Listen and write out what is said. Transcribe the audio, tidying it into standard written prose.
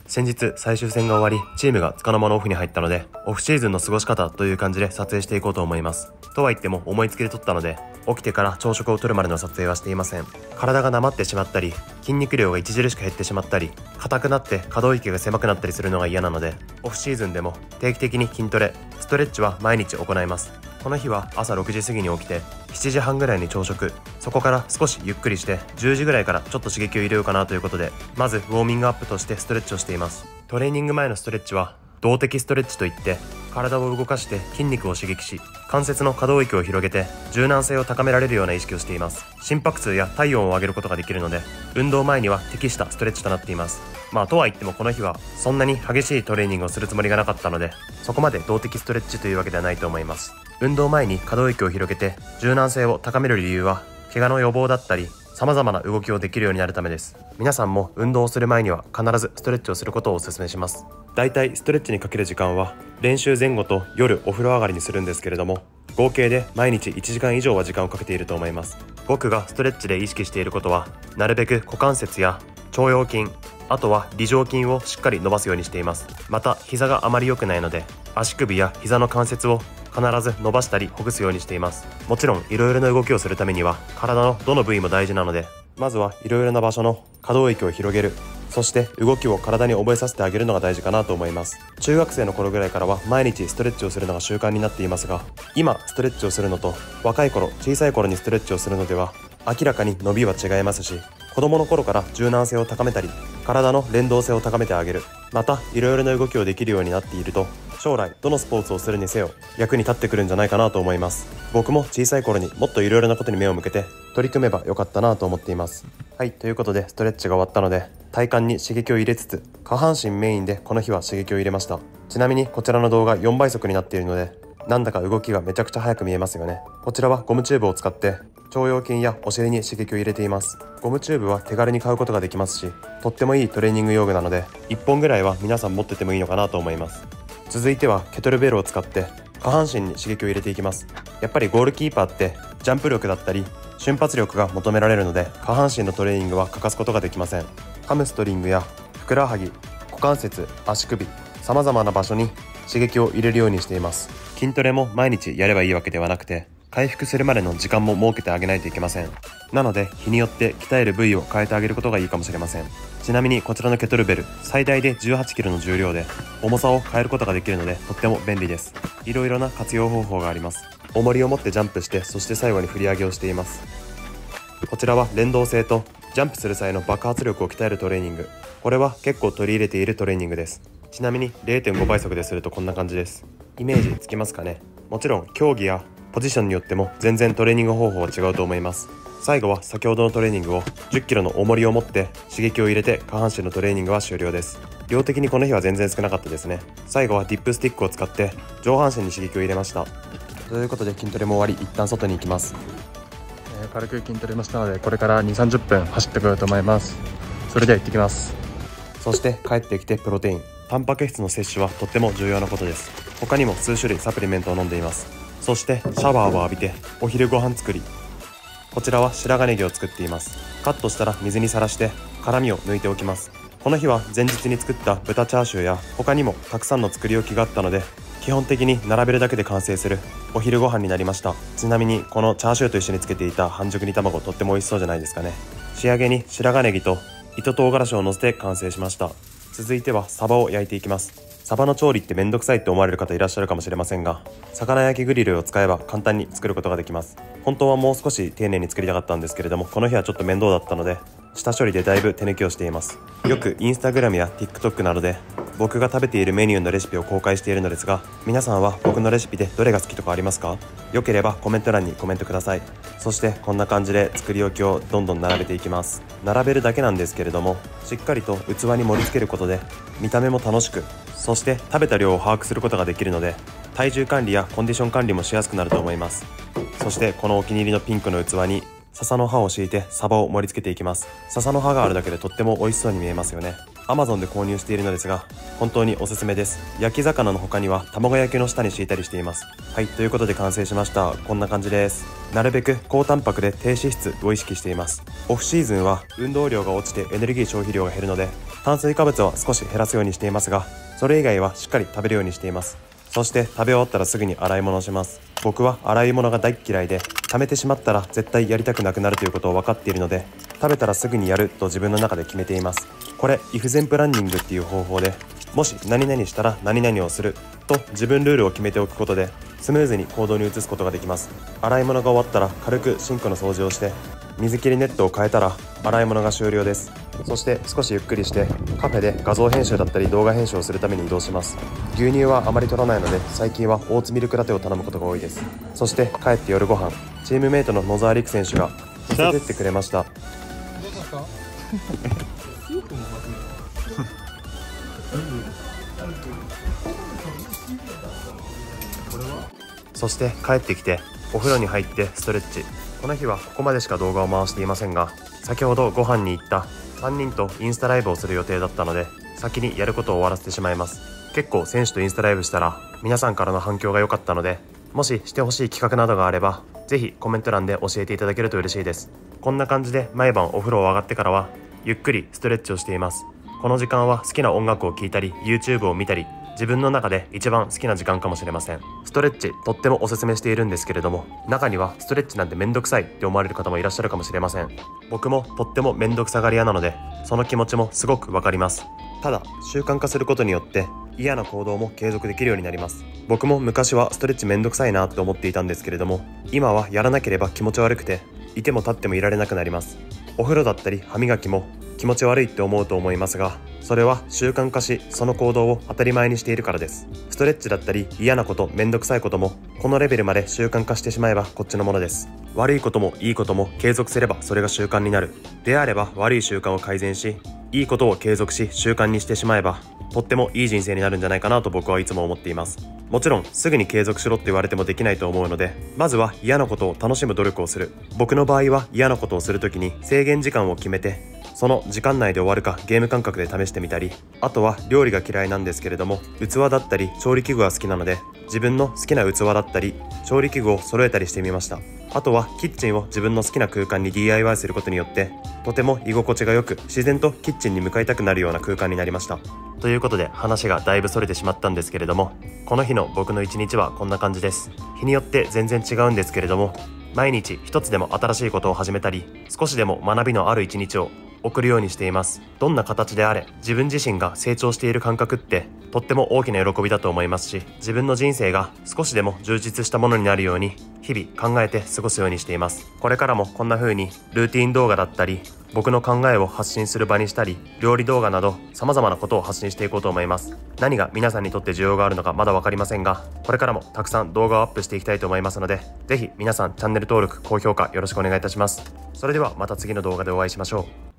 先日最終戦が終わり、チームが束の間のオフに入ったので、オフシーズンの過ごし方という感じで撮影していこうと思います。とは言っても思いつきで撮ったので、起きてから朝食をとるまでの撮影はしていません。体がなまってしまったり、筋肉量が著しく減ってしまったり、硬くなって可動域が狭くなったりするのが嫌なので、オフシーズンでも定期的に筋トレ、ストレッチは毎日行います。この日は朝6時過ぎに起きて、7時半ぐらいに朝食、そこから少しゆっくりして10時ぐらいからちょっと刺激を入れようかなということで、まずウォーミングアップとしてストレッチをしています。トレーニング前のストレッチは動的ストレッチといって、体を動かして筋肉を刺激し、関節の可動域を広げて柔軟性を高められるような意識をしています。心拍数や体温を上げることができるので、運動前には適したストレッチとなっています。とは言ってもこの日はそんなに激しいトレーニングをするつもりがなかったので、そこまで動的ストレッチというわけではないと思います。運動前に可動域を広げて柔軟性を高める理由は、怪我の予防だったり様々な動きをできるようになるためです。皆さんも運動をする前には必ずストレッチをすることをお勧めします。だいたいストレッチにかける時間は練習前後と夜お風呂上がりにするんですけれども、合計で毎日1時間以上は時間をかけていると思います。僕がストレッチで意識していることは、なるべく股関節や腸腰筋、あとは梨状筋をしっかり伸ばすようにしています。また膝があまり良くないので、足首や膝の関節を必ず伸ばしたりほぐすようにしています。もちろんいろいろな動きをするためには体のどの部位も大事なので、まずはいろいろな場所の可動域を広げる、そして動きを体に覚えさせてあげるのが大事かなと思います。中学生の頃ぐらいからは毎日ストレッチをするのが習慣になっていますが、今ストレッチをするのと若い頃、小さい頃にストレッチをするのでは明らかに伸びは違いますし、子供の頃から柔軟性を高めたり、体の連動性を高めてあげる、またいろいろな動きをできるようになっていると、将来どのスポーツをするにせよ役に立ってくるんじゃないかなと思います。僕も小さい頃にもっといろいろなことに目を向けて取り組めばよかったなと思っています。はい、ということでストレッチが終わったので、体幹に刺激を入れつつ下半身メインでこの日は刺激を入れました。ちなみにこちらの動画4倍速になっているので、なんだか動きがめちゃくちゃ速く見えますよね。こちらはゴムチューブを使って腸腰筋やお尻に刺激を入れています。ゴムチューブは手軽に買うことができますし、とってもいいトレーニング用具なので1本ぐらいは皆さん持っててもいいのかなと思います。続いてはケトルベルを使って下半身に刺激を入れていきます。やっぱりゴールキーパーってジャンプ力だったり瞬発力が求められるので、下半身のトレーニングは欠かすことができません。ハムストリングやふくらはぎ、股関節、足首、様々な場所に刺激を入れるようにしています。筋トレも毎日やればいいわけではなくて、回復するまでの時間も設けてあげないといけません。なので日によって鍛える部位を変えてあげることがいいかもしれません。ちなみにこちらのケトルベル、最大で 18kg の重量で重さを変えることができるのでとっても便利です。いろいろな活用方法があります。重りを持ってジャンプして、そして最後に振り上げをしています。こちらは連動性とジャンプする際の爆発力を鍛えるトレーニング。これは結構取り入れているトレーニングです。ちなみに 0.5 倍速でするとこんな感じです。イメージつきますかね。もちろん競技やポジションによっても全然トレーニング方法は違うと思います。最後は先ほどのトレーニングを 10kg の重りを持って刺激を入れて下半身のトレーニングは終了です。量的にこの日は全然少なかったですね。最後はディップスティックを使って上半身に刺激を入れました。ということで筋トレも終わり、一旦外に行きます。軽く筋トレもしたので、これから 2,30 分走ってこようと思います。それでは行ってきます。そして帰ってきてプロテイン、タンパク質の摂取はとっても重要なことです。他にも数種類サプリメントを飲んでいます。そしてシャワーを浴びてお昼ご飯作り。こちらは白髪ネギを作っています。カットしたら水にさらして辛みを抜いておきます。この日は前日に作った豚チャーシューや他にもたくさんの作り置きがあったので、基本的に並べるだけで完成するお昼ご飯になりました。ちなみにこのチャーシューと一緒につけていた半熟煮卵、とっても美味しそうじゃないですかね。仕上げに白髪ネギと糸唐辛子を乗せて完成しました。続いてはサバを焼いていきます。サバの調理ってめんどくさいって思われる方いらっしゃるかもしれませんが、魚焼きグリルを使えば簡単に作ることができます。本当はもう少し丁寧に作りたかったんですけれども、この日はちょっと面倒だったので下処理でだいぶ手抜きをしています。よくインスタグラムや TikTok などで僕が食べているメニューのレシピを公開しているのですが、皆さんは僕のレシピでどれが好きとかありますか？よければコメント欄にコメントください。そしてこんな感じで作り置きをどんどん並べていきます。並べるだけなんですけれども、しっかりと器に盛り付けることで見た目も楽しく、そして食べた量を把握することができるので、体重管理やコンディション管理もしやすくなると思います。そしてこのお気に入りのピンクの器に笹の葉を敷いてサバを盛り付けていきます。笹の葉があるだけでとっても美味しそうに見えますよね。Amazon で購入しているのですが、本当におすすめです。焼き魚の他には卵焼きの下に敷いたりしています。はい、ということで完成しました。こんな感じです。なるべく高タンパクで低脂質を意識しています。オフシーズンは運動量が落ちてエネルギー消費量が減るので、 炭水化物は少し減らすようにしていますが、それ以外はしっかり食べるようにしています。そして食べ終わったらすぐに洗い物をします。僕は洗い物が大嫌いで、溜めてしまったら絶対やりたくなくなるということを分かっているので、食べたらすぐにやると自分の中で決めています。これイフゼンプランニングっていう方法で、もし何々したら何々をすると自分ルールを決めておくことでスムーズに行動に移すことができます。洗い物が終わったら軽くシンクの掃除をして、水切りネットを変えたら洗い物が終了です。そして少しゆっくりしてカフェで画像編集だったり動画編集をするために移動します。牛乳はあまり取らないので、最近はオーツミルクラテを頼むことが多いです。そして帰って夜ご飯、チームメイトの野沢陸選手が乗せてってくれました。 どうですか？ そして帰ってきてお風呂に入ってストレッチ。この日はここまでしか動画を回していませんが、先ほどご飯に行った3人とインスタライブをする予定だったので、先にやることを終わらせてしまいます。結構選手とインスタライブしたら皆さんからの反響が良かったので、もししてほしい企画などがあればぜひコメント欄で教えていただけると嬉しいです。こんな感じで毎晩お風呂を上がってからはゆっくりストレッチをしています。この時間は好きな音楽を聴いたり YouTube を見たり、自分の中で一番好きな時間かもしれません。ストレッチとってもおすすめしているんですけれども、中にはストレッチなんてめんどくさいって思われる方もいらっしゃるかもしれません。僕もとってもめんどくさがり屋なので、その気持ちもすごくわかります。ただ習慣化することによって嫌な行動も継続できるようになります。僕も昔はストレッチめんどくさいなって思っていたんですけれども、今はやらなければ気持ち悪くていても立ってもいられなくなります。お風呂だったり歯磨きも気持ち悪いって思うと思いますが、それは習慣化し、その行動を当たり前にしているからです。ストレッチだったり嫌なこと、めんどくさいこともこのレベルまで習慣化してしまえばこっちのものです。悪いこともいいことも継続すればそれが習慣になる。であれば悪い習慣を改善し、いいことを継続し習慣にしてしまえばとってもいい人生になるんじゃないかなと僕はいつも思っています。もちろんすぐに継続しろって言われてもできないと思うので、まずは嫌なことを楽しむ努力をする。僕の場合は嫌なことをするときに制限時間を決めて、その時間内で終わるかゲーム感覚で試してみたり、あとは料理が嫌いなんですけれども器だったり調理器具が好きなので、自分の好きな器だったり調理器具を揃えたりしてみました。あとはキッチンを自分の好きな空間に DIY することによってとても居心地が良く、自然とキッチンに向かいたくなるような空間になりました。ということで話がだいぶそれてしまったんですけれども、この日の僕の一日はこんな感じです。日によって全然違うんですけれども、毎日一つでも新しいことを始めたり、少しでも学びのある一日を送るようにしています。どんな形であれ自分自身が成長している感覚ってとっても大きな喜びだと思いますし、自分の人生が少しでも充実したものになるように日々考えて過ごすようにしています。これからもこんな風にルーティン動画だったり僕の考えを発信する場にしたり、料理動画など様々なことを発信していこうと思います。何が皆さんにとって需要があるのかまだ分かりませんが、これからもたくさん動画をアップしていきたいと思いますので、ぜひ皆さんチャンネル登録高評価よろしくお願いいたします。それではまた次の動画でお会いしましょう。